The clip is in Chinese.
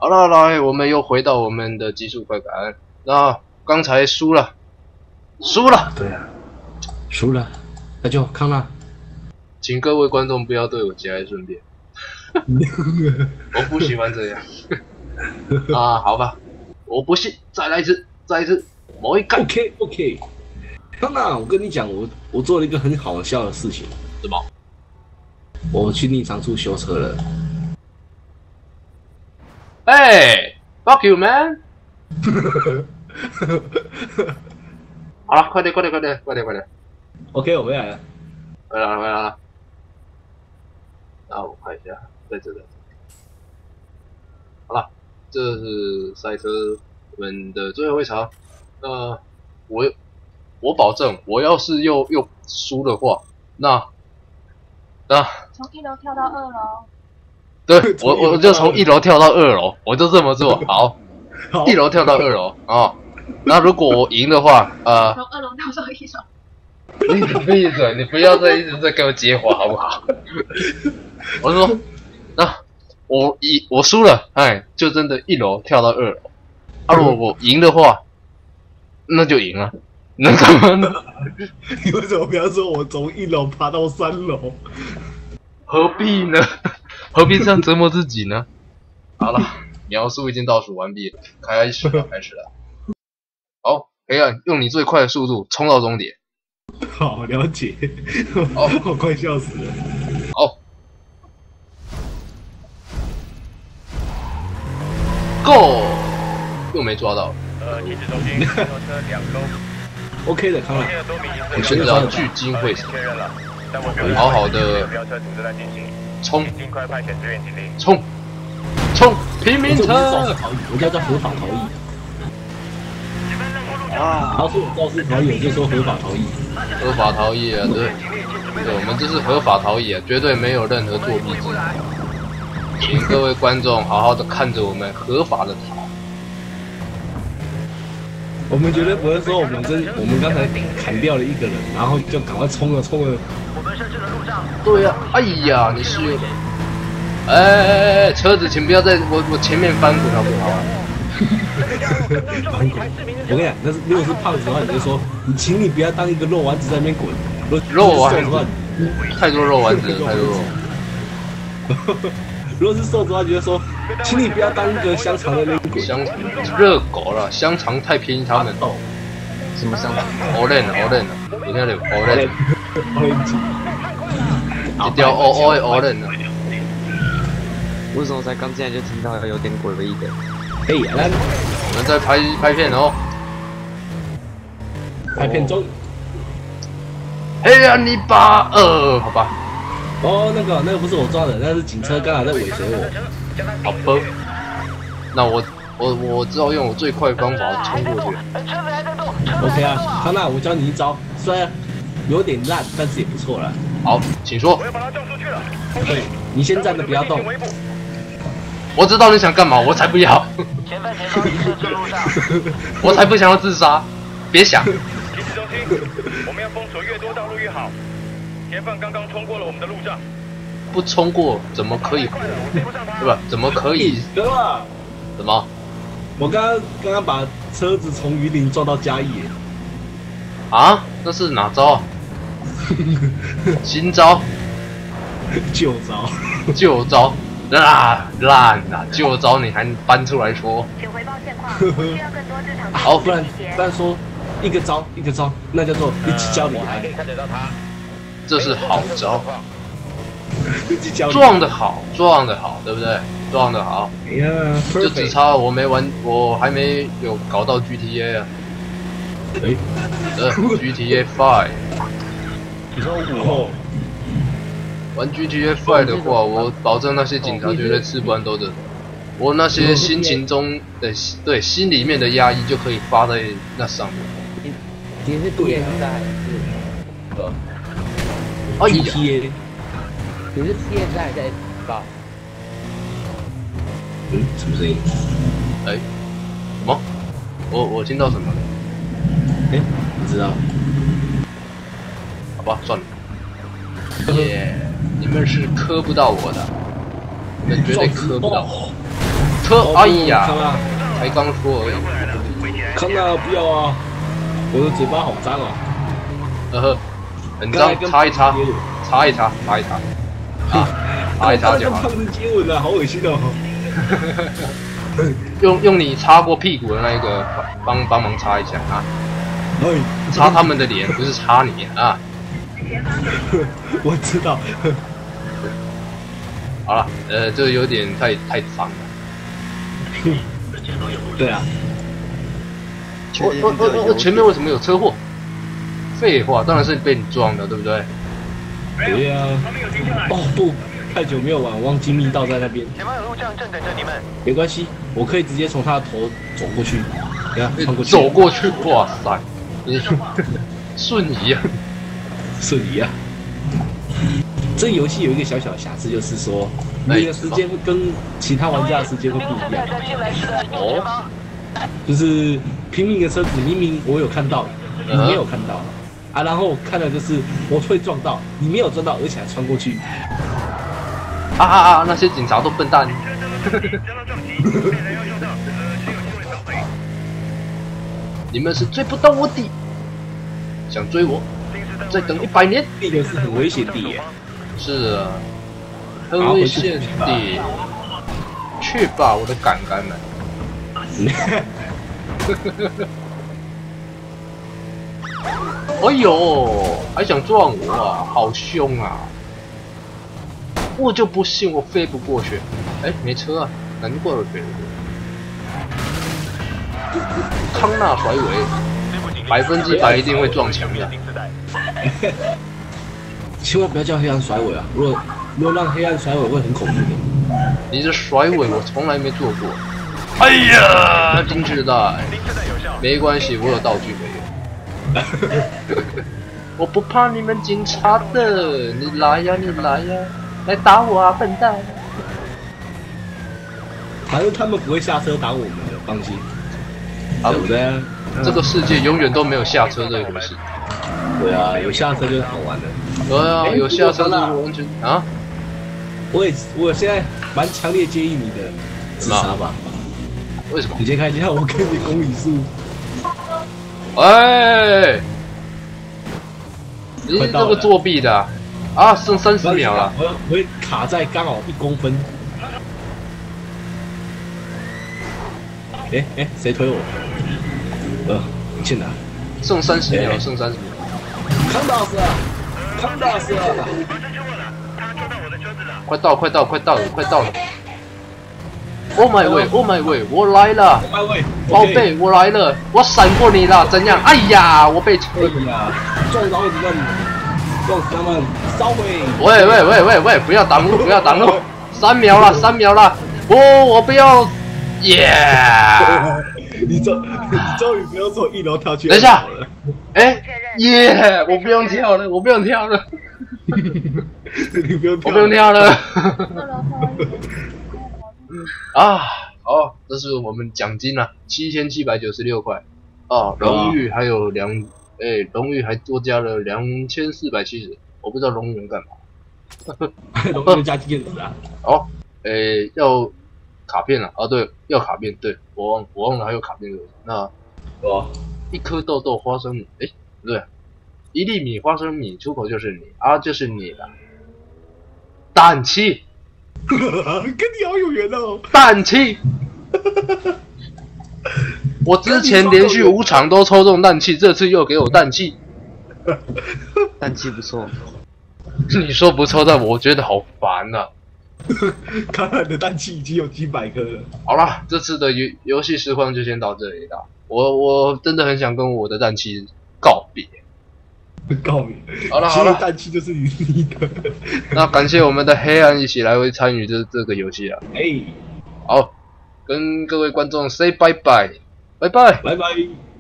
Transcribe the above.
好了，来，我们又回到我们的极速快感。那刚才输了， 对啊，输了，那就康纳。 请各位观众不要对我节哀顺变，我不喜欢这样。啊，好吧，我不信，再来一次，某一干。 OK。康纳，我跟你讲，我做了一个很好笑的事情。 什么？ 我去逆长处修车了。 哎 ，fuck you man！ 好了，快点！ OK， 我回来了。 回来了。那我看一下，在这。好了，这是赛车我们的最后一场。我保证，我要是又输的话，那从1楼跳到2楼。 对，我就从1楼跳到2楼，我就这么做。好，1楼跳到2楼啊。那如果我赢的话， 从2楼跳到1楼。 你闭嘴！你不要再一直在给我接话，好不好？我说，那我输了，哎，就真的1楼跳到2楼。如果我赢的话，那就赢了。那怎么呢？ 你为什么不要说我从1楼爬到3楼？ 何必呢？何必这样折磨自己呢？好了，描述已经倒数完毕了，开始了。好，黑暗，用你最快的速度冲到终点。 好，了解。 好， 我快笑死了。 好 ，Go！ 又没抓到。 停止中心，摩托车2周。 OK 的，康纳。 我现在要聚精会神，好好的冲， 尽快派遣支援警力。 冲！平民车， 我叫合法逃逸。然后说我肇事逃逸，我就说合法逃逸。 合法逃逸啊，对，我们这是合法逃逸啊，绝对没有任何作弊之嫌。请各位观众好好的看着我们合法的逃。 我们绝对不会说我们刚才砍掉了1个人，然后就赶快冲了。 我们设置的路上。 对呀，哎呀，你是，车子请不要在我前面翻滚好不好？ 翻滚！我跟你讲，如果是胖子的话，你就说请你不要当一个肉丸子在那边滚。 肉丸子，太多肉丸子了，太多肉。 如果是瘦子的话，就说请你不要当一个香肠在那边滚。 热狗了，香肠太便宜他们。 什么香肠 ？Orange， 你看这 Orange， 一条 Orange。 为什么才刚进来就听到有点诡异的？ 来， 我们在拍片哦。 拍片中。 黑暗泥巴好吧。 哦，那个不是我抓的，那是警车刚才在尾随我。 好吧，那我只好用我最快的方法冲过去。 OK 啊，康纳，我教你一招，虽然有点烂，但是也不错了。 好，请说。 我要把他撞出去了。 对，你先站着不要动。 我知道你想干嘛，我才不要。 前方已设置路上。 我才不想要自杀，别想。 停止中心，我们要封锁越多道路越好。嫌犯刚刚冲过了我们的路障。 不冲过怎么可以？对吧？怎么可以？ 哥， 怎么？ 我刚刚把车子从云林撞到嘉义。 啊？那是哪招啊？新招？ 旧招？烂啊！旧招你还搬出来说？ 请回报现况，需要更多这场。 好，不然说一个招，那叫做一起教你来。 看得到他。 这是好招。撞得好，对不对？撞得好，就只差我还没有搞到 GTA 啊。GTA 5。 你说5？ 玩 GTA 5的话，我保证那些警察绝对吃不完兜着走。我那些心情中的心里面的压抑就可以发在那上面。 你是现在还是 GTA？ 你是现在在报？ 什么声音？ 什么？我听到什么了？ 不知道。 好吧，算了。你们是磕不到我的，你们绝对磕不到我。 车，哎呀， 康纳， 才刚说而已。 康纳不要啊！我的嘴巴好脏啊！ 很脏，擦一擦，擦一擦，擦一擦，啊，擦一擦就好。 胖子接吻了，好恶心哦！ 用你擦过屁股的那一个帮忙擦一下啊！ 哎， 擦他们的脸，不是擦你啊！ 我知道。 好了，这有点太脏了。 对啊。 前面为什么有车祸？废话，当然是被你撞的，对不对？ 对呀。哦不，太久没有玩，忘记密道在那边。 前方有路障正等着你们。 没关系，我可以直接从他的头走过去。等下穿过去。 走过去，哇塞，你瞬移啊！ 瞬移啊！这个游戏有一个小小的瑕疵，就是说你的时间会跟其他玩家的时间会不一样。 哦， 就是拼命的车子，明明我有看到，你没有看到啊，然后看的就是我会撞到，你没有撞到，而且还穿过去。 那些警察都笨蛋。你们是追不到我的，想追我，再等100年。 这个是很危险的耶。 是啊，很危险的。去吧，我的杆杆们。哎呦，还想撞我啊，好凶啊！我就不信我飞不过去。哎，没车啊，难怪我飞不过。康纳甩尾，100%一定会撞墙的。 千万不要叫黑暗甩尾啊！如果让黑暗甩尾会很恐怖的。 你这甩尾我从来没做过。哎呀，金翅带，没关系，我有道具可以用。我不怕你们警察的，你来呀，你来呀，来打我啊，笨蛋！ 反正他们不会下车打我们的，放心。对不对？ 这个世界永远都没有下车这一回事。 对啊，有下车就是好玩的。 对啊，有下车就是完全啊。 我现在蛮强烈建议你的自杀吧。 为什么？ 你先看一下我给你公里数。 哎，你是这个作弊的啊！剩30秒了。 我会卡在刚好1公分。哎，谁推我？你去哪？ 剩30秒，剩30秒。 康大师，康大师， 快到了 ！Oh my way，Oh my way， 我来了！宝贝，我来了！我闪过你了，怎样？哎呀，我被哎呀，撞到你们，撞他们，烧毁！ 喂，不要挡路！3秒了！我不要！耶！ 你终于不要从1楼跳去。 等一下，哎，耶！我不用跳了。 你不用跳了。 我不用跳了。啊，好，这是我们奖金啊，7796块。啊，荣誉还有荣誉还多加了2470，我不知道荣誉能干嘛。 荣誉加经验值啊。 哦，要卡片了啊，对，要卡片，对我忘了还有卡片的。那1颗豆豆花生米，不对，1粒米花生米，出口就是你啊，就是你了。氮气。 跟你好有缘哦！ 氮气，我之前连续5场都抽中氮气，这次又给我氮气， 氮气不错。 你说不抽到，我觉得好烦啊！ 看来你的氮气已经有几百颗了。 好啦，这次的游戏实况就先到这里了。我真的很想跟我的氮气告别。 告别。 好了， 氮气就是你的。 那感谢我们的黑暗一起来参与这个游戏啊。 哎， 好，跟各位观众 say 拜拜，拜拜， 拜拜。